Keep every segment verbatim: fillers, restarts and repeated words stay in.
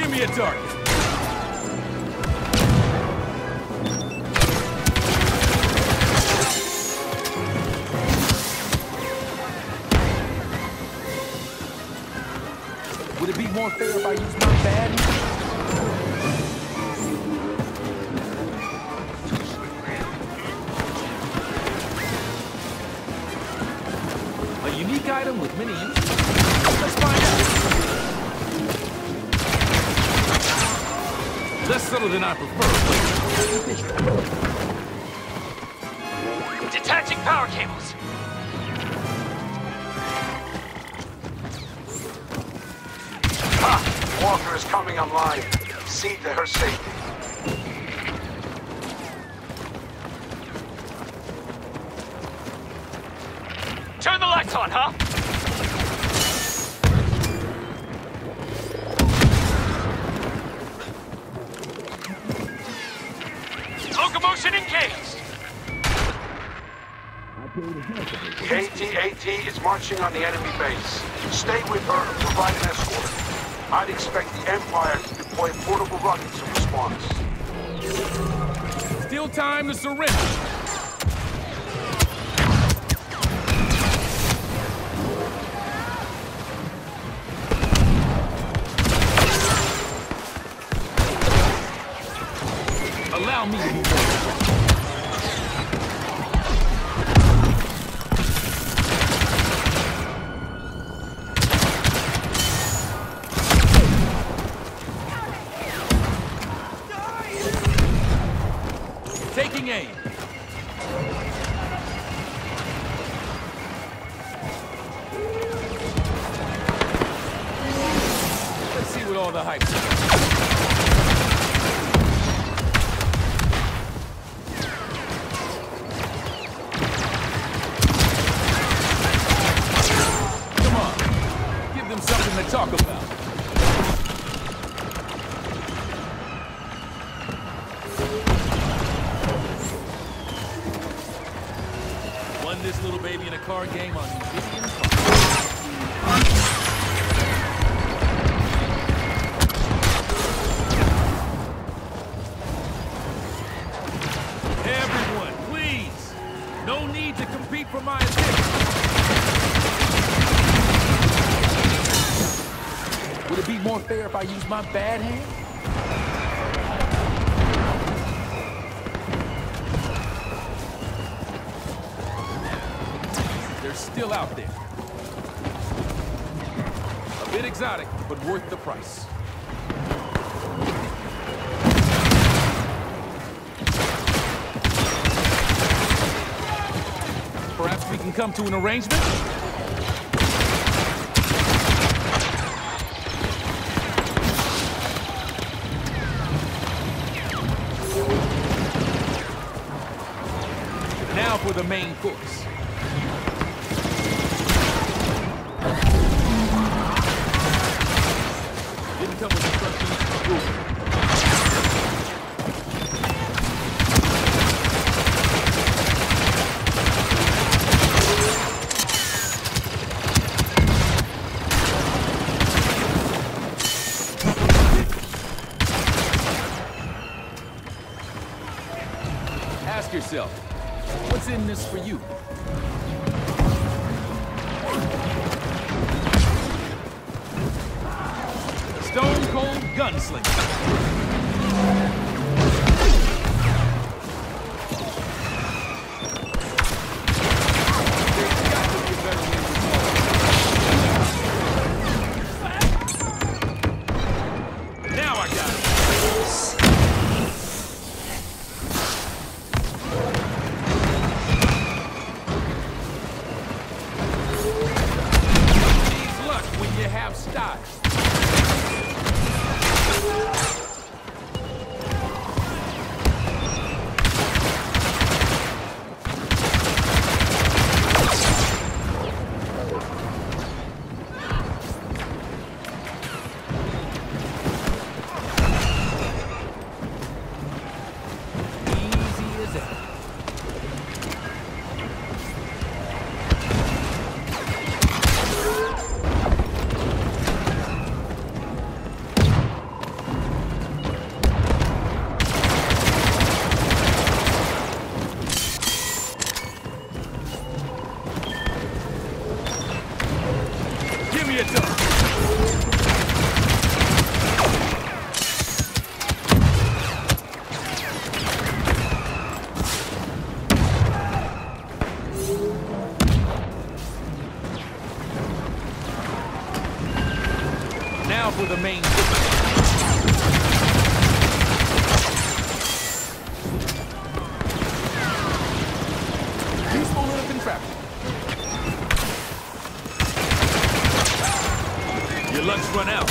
Give me a target. Would it be more fair if I used my bad? A unique item with many uses. Let's find out. Less subtle than I prefer, but... Detaching power cables. Ha! Walker is coming online. See to her safety. Turn the lights on, huh? Locomotion engaged. K T A T is marching on the enemy base. Stay with her and provide an escort. I'd expect the Empire to deploy portable rockets in response. Still time to surrender. Allow me to move on. Taking aim. Let's see what all the hype's about. Come on. Give them something to talk about. This little baby in a card game on Indian Park. Everyone, please! No need to compete for my attention. Would it be more fair if I used my bad hand? They're still out there. A bit exotic, but worth the price. Perhaps we can come to an arrangement? Now for the main course. Didn't come with instructions. Ask yourself, what's in this for you? Stone Cold Gunslinger. There's got to be a better way to solve it. Now I got it. Needs luck when you have style. Useful Lilith traffic. Your luck's run out.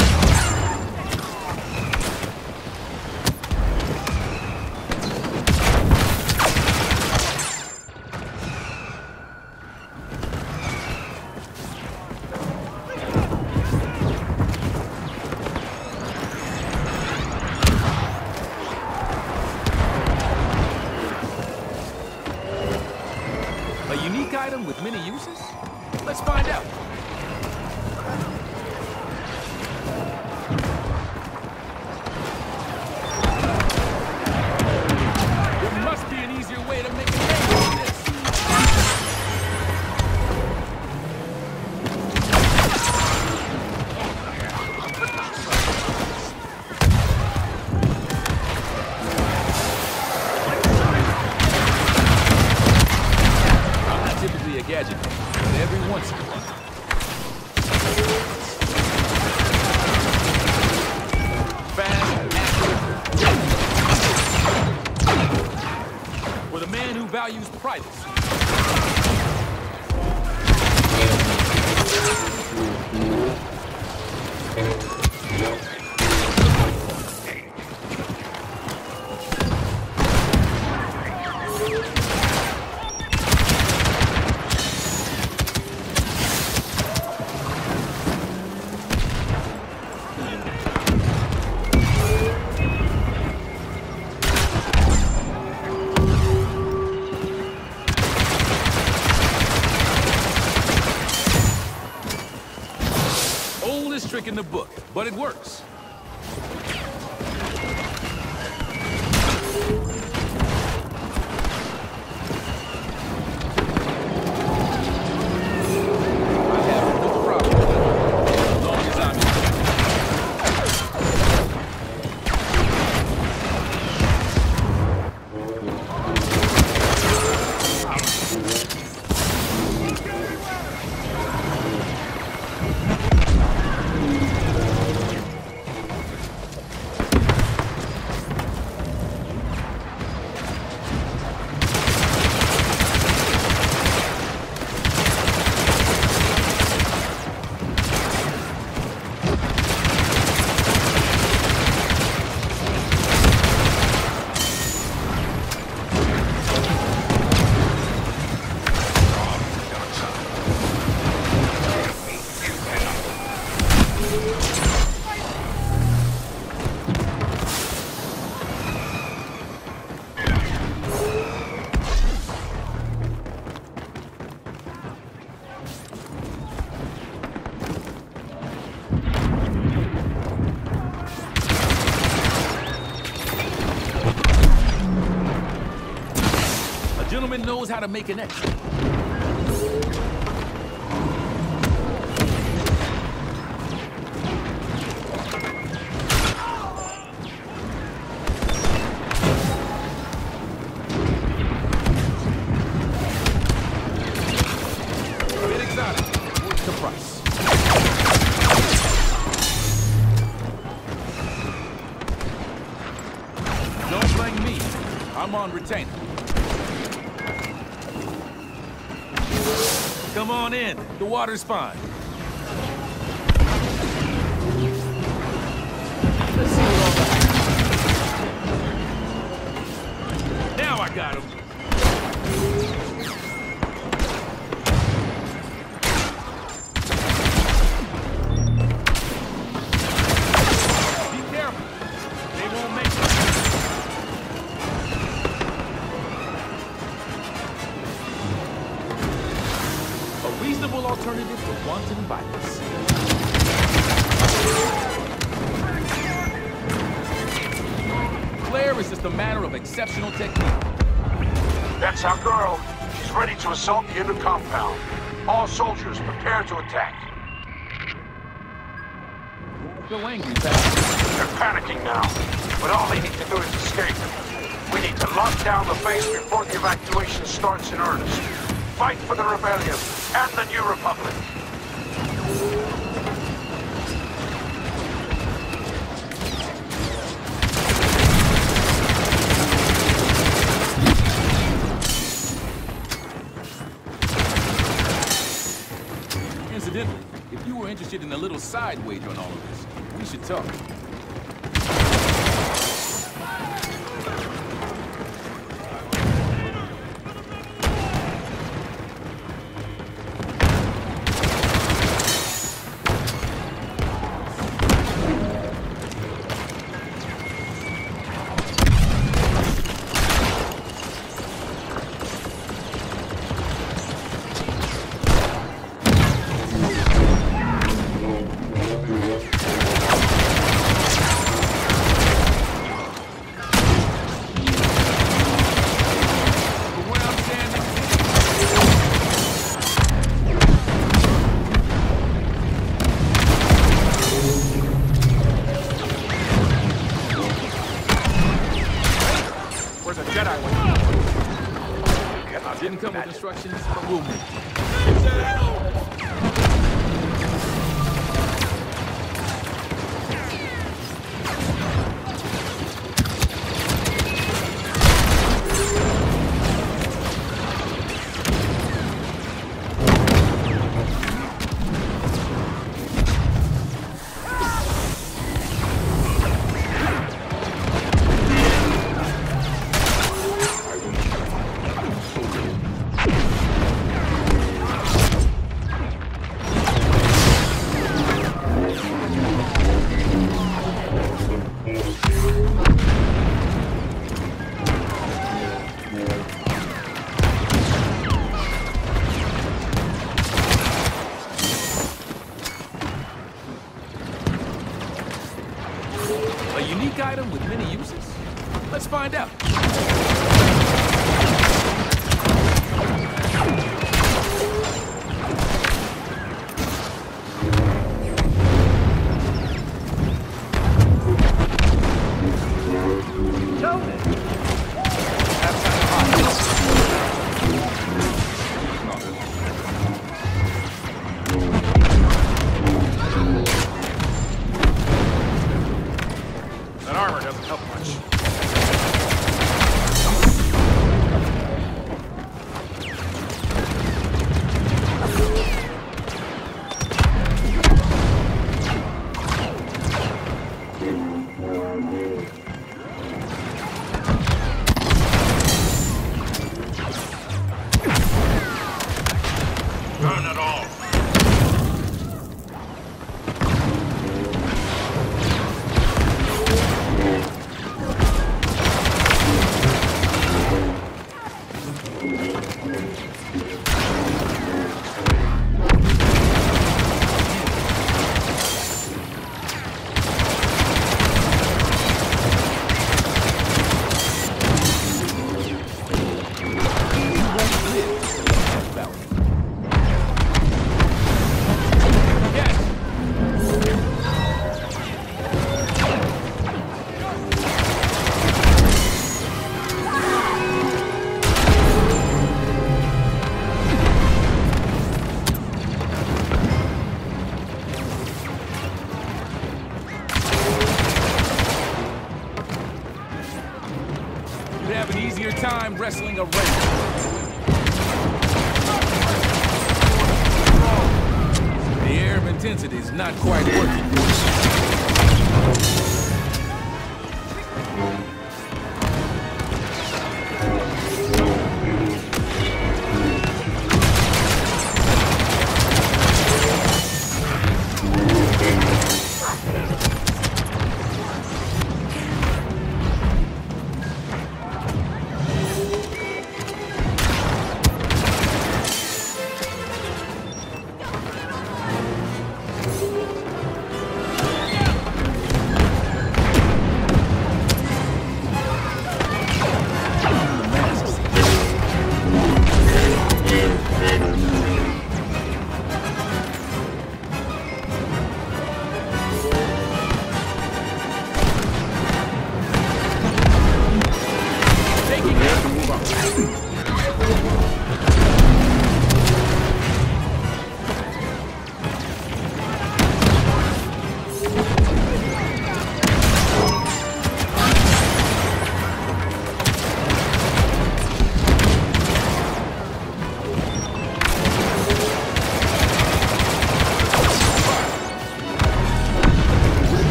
A unique item with many uses? Let's find out. There must be an easier way to make a name than this. I'm not typically a gadget, but every once in a while. Fast, accurate. For the man who values privacy. Oldest trick in the book, but it works. I have no problem with it, as long as I'm in. A gentleman knows how to make an exit. A bit exotic, worth the price. Don't blame me. I'm on retainer. Come on in. The water's fine. Let's see what all that. Now I got him. Be careful. They won't make it. A reasonable alternative to wanton violence. Claire is just a matter of exceptional technique. That's our girl. She's ready to assault the inner compound. All soldiers prepare to attack. Go angry, Pat. They're panicking now, but all they need to do is escape. We need to lock down the base before the evacuation starts in earnest. Fight for the rebellion and the new republic. little side wager on all of this. We should talk. Didn't come with instructions, but we'll make a unique item with many uses? Let's find out. That armor doesn't help much. None at all. You'd have an easier time wrestling a race. The air of intensity is not quite working.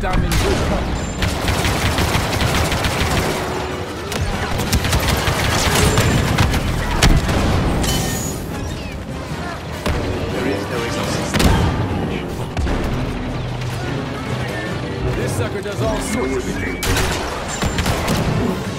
I'm in good company. There is no exorcist. This sucker does all sorts of things.